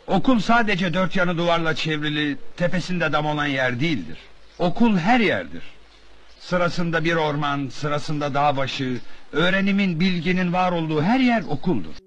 Okul sadece dört yanı duvarla çevrili, tepesinde dam olan yer değildir. Okul her yerdir. Sırasında bir orman, sırasında dağ başı, öğrenimin, bilginin var olduğu her yer okuldur.